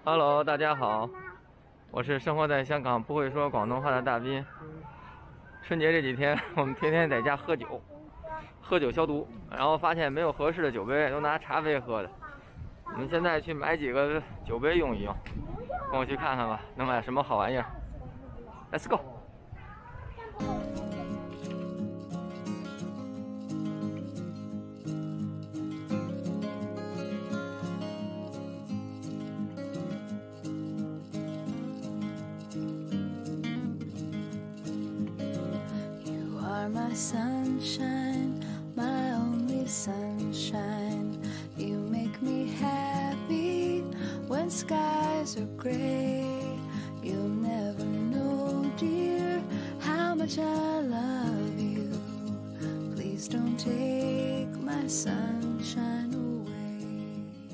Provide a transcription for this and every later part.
Hello，大家好，我是生活在香港不会说广东话的大斌。春节这几天，我们天天在家喝酒消毒，然后发现没有合适的酒杯，都拿茶杯喝的。我们现在去买几个酒杯用一用，跟我去看看吧，能买什么好玩意儿 ？Let's go。 My sunshine, my only sunshine. You make me happy when skies are gray. You'll never know, dear, how much I love you. Please don't take my sunshine away.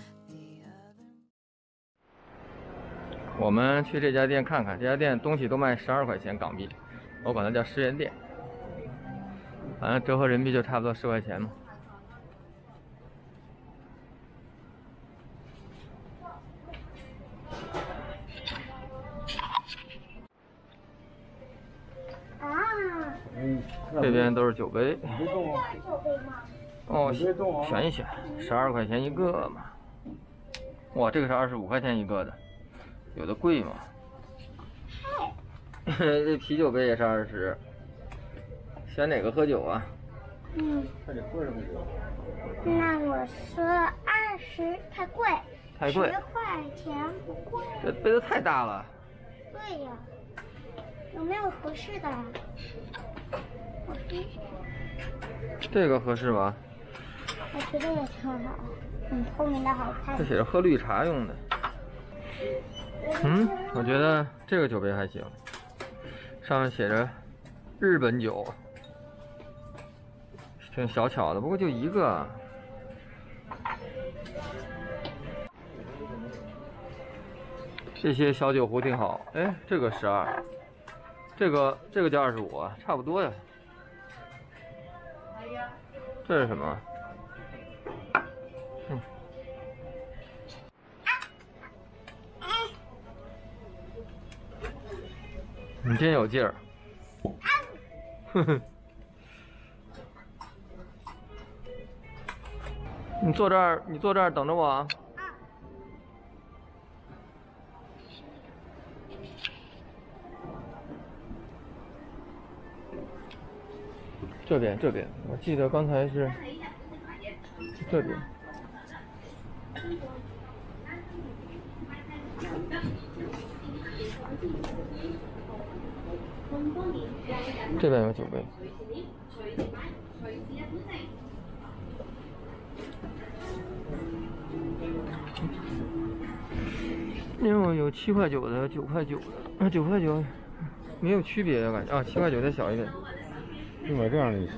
我们去这家店看看，这家店东西都卖12块钱港币，我管它叫10元店。反正折合人民币就差不多10块钱嘛。这边都是酒杯。哦，选一选，12块钱一个嘛。哇，这个是25块钱一个的，有的贵嘛。这啤酒杯也是20。选哪个喝酒啊？看你喝什么酒。 那我说20，太贵。 太贵。 10块钱不贵。 这杯子太大了。 对呀。有没有合适的？ 这个合适吧？ 我觉得也挺好。透明的好看。 这写着喝绿茶用的。我觉得这个酒杯还行，上面写着日本酒。挺小巧的，不过就一个。这些小酒壶挺好，哎，这个12，这个就25，差不多呀。这是什么？你真有劲儿，哼哼。你坐这儿等着我啊。这边，我记得刚才是这边。这边有酒杯。因为有7块9的、9块9的，9块9没有区别，感觉啊，7块9再小一点。 就买这样的就行。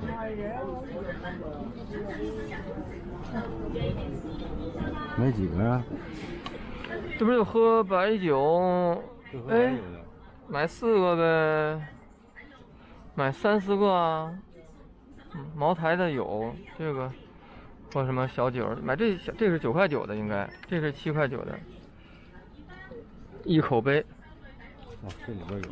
买几个呀？ 这不是就喝白酒？哎，买4个呗，买3、4个啊。茅台的有这个，或什么小酒，买这是9块9的，应该这是7块9的。一口杯。 哦，这里边有。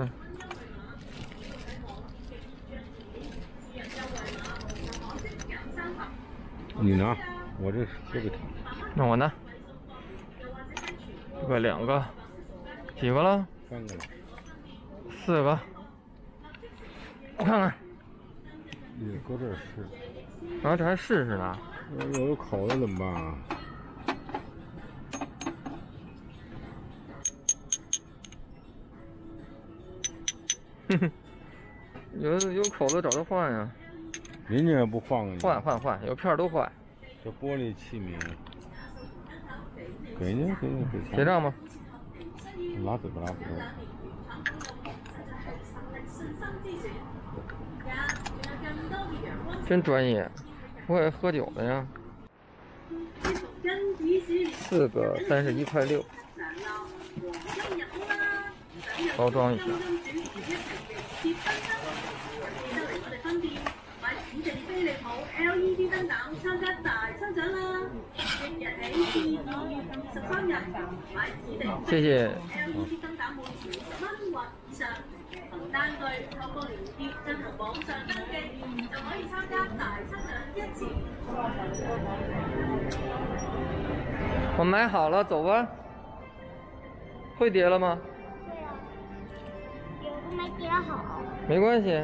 你拿，我这个挺。 那我呢？这个2个，几个了 ？3个了。 4个。我看看。 你搁这儿试。 啊，这还试试呢。 有口的怎么办啊？ 哼哼，有口子找他换呀。 人家也不换啊。 换，有片都换。 这玻璃器皿，给人家。 结账吗？ 拿嘴巴。 真专业，我也喝酒的呀。4个31块6，包装一下。飛利浦 LED 燈膽參加大抽獎啦！即日起至2月5 谢谢。我买好了，走吧。会叠了吗？ 对啊，有的没叠好。 没关系，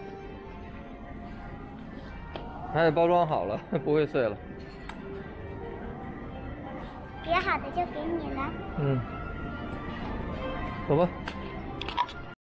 还得包装好了，不会碎了。 叠好的就给你了。 嗯，走吧。